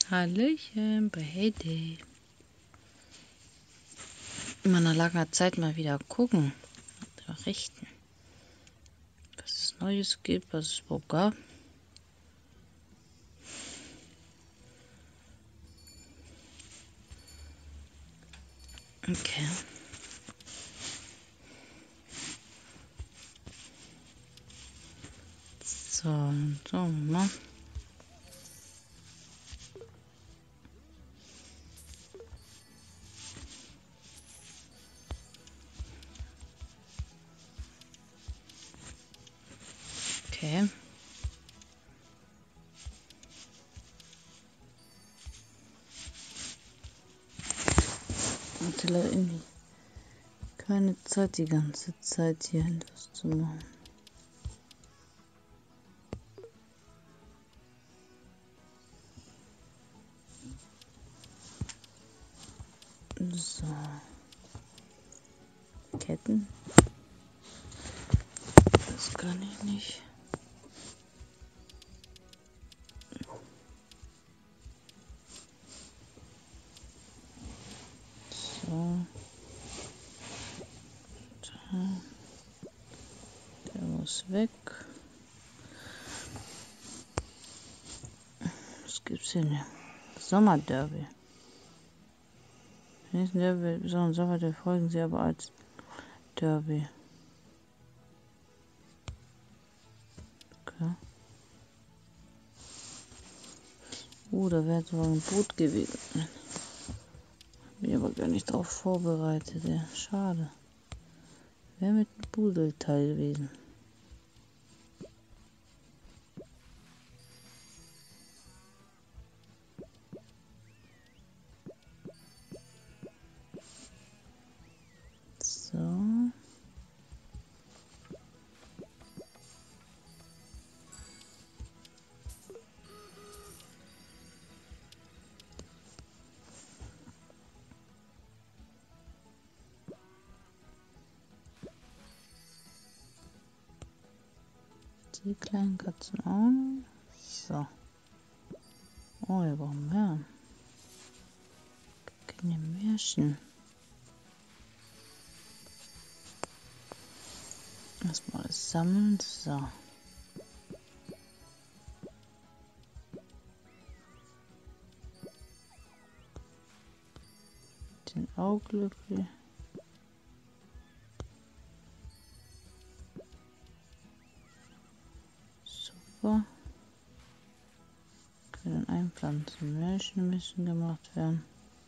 Hallöchen bei Heyday. In meiner langer Zeit mal wieder gucken, berichten, was es Neues gibt, was es überhaupt gab. Okay. So, mal. Okay. Und irgendwie keine Zeit, die ganze Zeit hier etwas zu machen. So. Ketten. Das kann ich nicht. So. Da. Der muss weg. Was gibt's hier denn? Sommerderby. Nächsten Derby, besonderen Sommer, der folgen sie aber als Derby. Okay. Da wäre so ein Boot gewesen. Bin aber gar nicht drauf vorbereitet. Ja. Schade. Wäre mit dem Pudelteil gewesen. So. Die kleinen Katzen auch. So. Oh, wir brauchen mehr. Keine Märchen. Erstmal alles sammeln. So. Den Auglückli. Super. Können einpflanzen. Märchen müssen gemacht werden.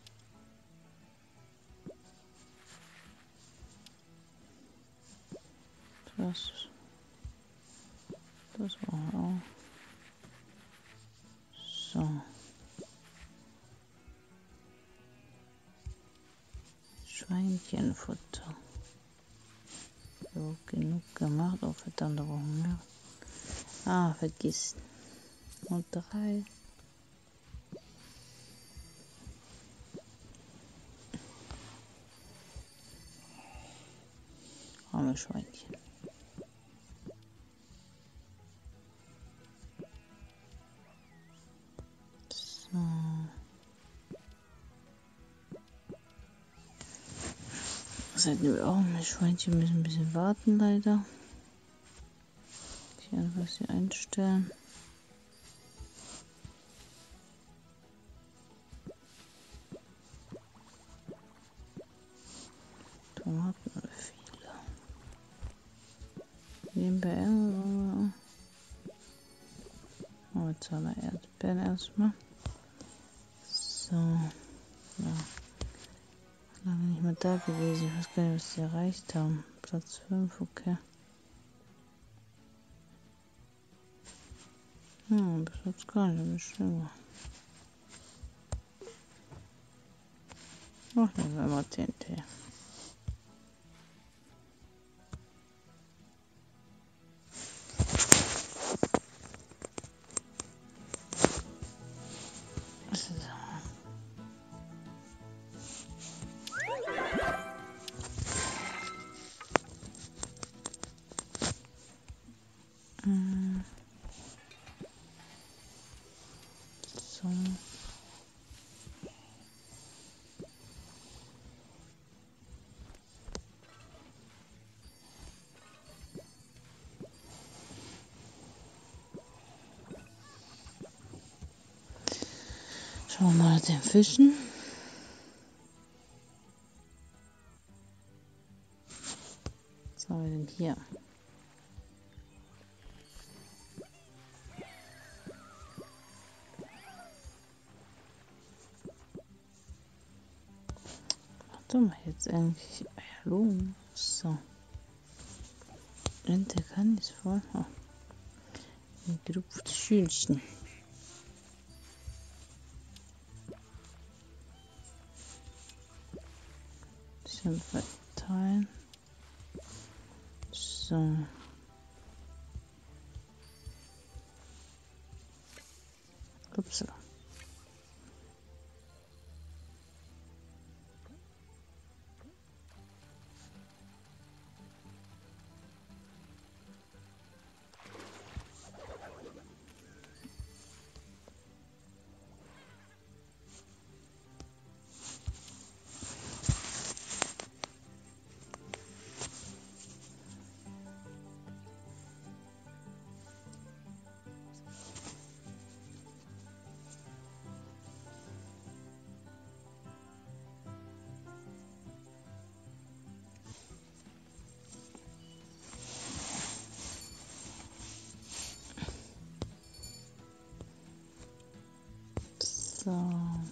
Das war auch. So. Schweinchenfutter. So, genug gemacht. Oh, verdammt, da brauchen wir mehr. Ah, vergiss. Und 3. Arme Schweinchen. So. Das hätten wir auch. Die Schweinchen müssen ein bisschen warten, leider. Ich werde was hier einstellen. Tomaten oder viele. Nebenbei. Oh, jetzt haben wir Erdbeeren erstmal. So. Ja. Lange nicht mehr da gewesen. Ich weiß gar nicht, was sie erreicht haben. Platz 5, okay. Bis jetzt gar nicht, aber schön. Ach, nehmen wir mal TNT. So. Schauen wir mal nach den Fischen. Was haben wir denn hier? Warte mal, jetzt eigentlich. Hallo. So. Ente kann ich voll. Oh. Ein gerupftes Schülchen. Bisschen verteilen. So. Ups. So.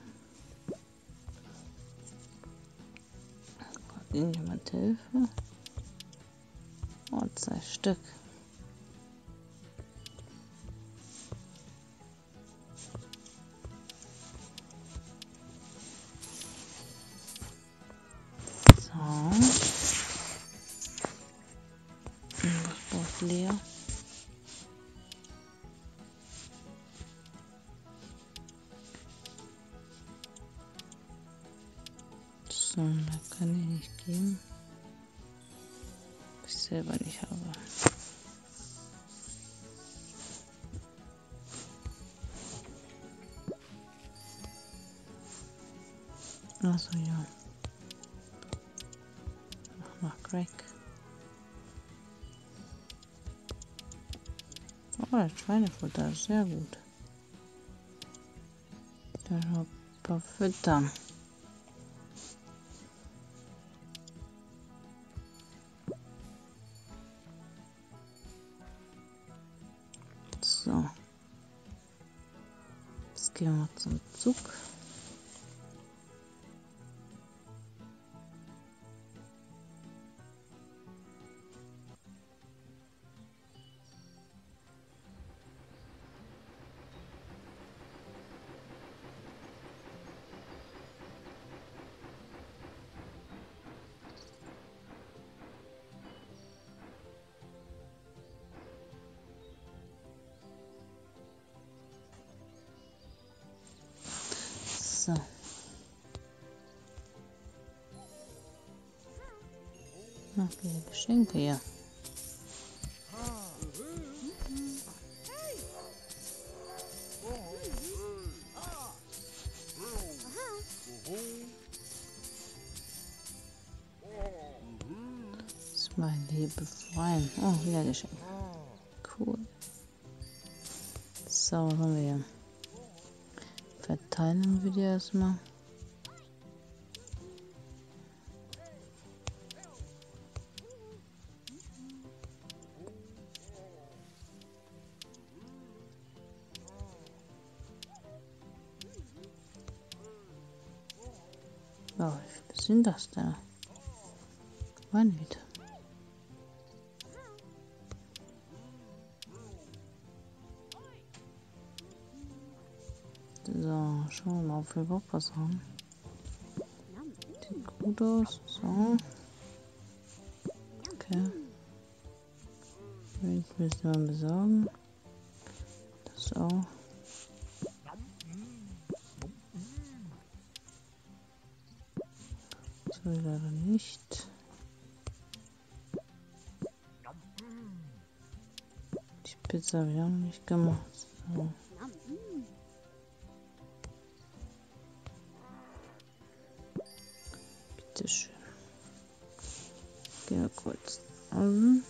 Kann irgendjemand helfen? Oh, 2 Stück. So. Das braucht leer. So, da kann ich nicht geben. Ich selber nicht habe. Achso, ja. Mach mal Crack. Oh, das Schweinefutter ist sehr gut. Da noch ein paar Fütter. So. Jetzt gehen wir mal zum Zug. So. Ach, diese Geschenke, ja. Smiley befreien. Oh, wieder Geschenk. Cool. So, was haben wir hier? Verteilen wir die erstmal. Oh, wie viele sind das da? Wann wieder? So, schauen wir mal, ob wir überhaupt was haben. Sieht gut aus. So. Okay. Jetzt müssen wir besorgen. Das auch. Das will leider nicht. Die Pizza habe ich auch noch nicht gemacht. So. Bitteschön. Gehen wir kurz an.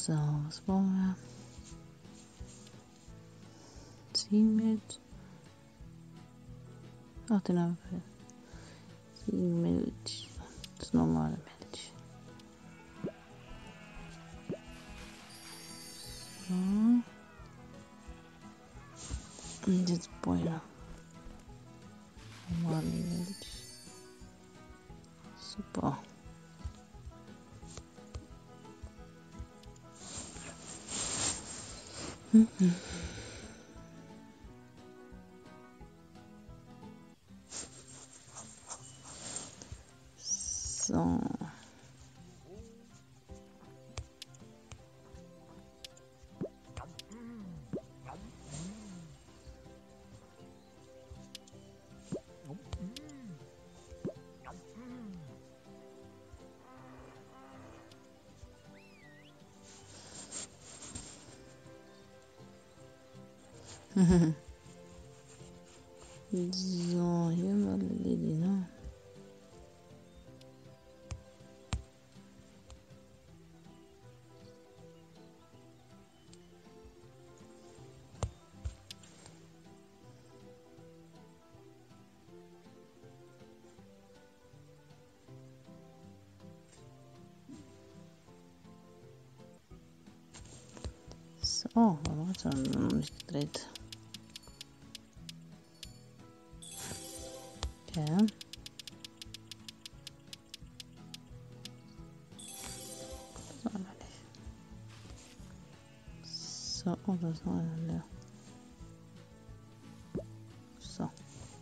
So, was brauchen wir? Ziegenmilch. Ach, den haben wir. Ziegenmilch. Das normale Milch. So. Und jetzt Boiler. Normale Milch. Super. So. So, hier war Lady, ne? So, warum hat er noch nicht gedreht? Okay. So, aber nicht. So, oh, das ist noch einer leer. So.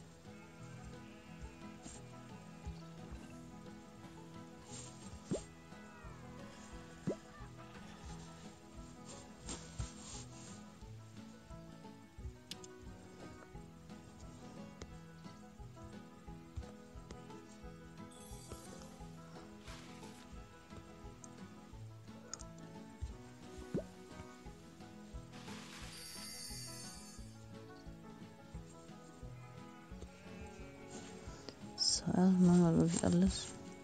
So, erstmal machen wir wirklich alles.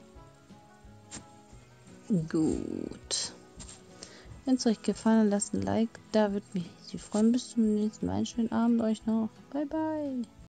Gut. Wenn es euch gefallen hat, lasst ein Like da, würde mich freuen. Bis zum nächsten Mal. Einen schönen Abend euch noch. Bye, bye.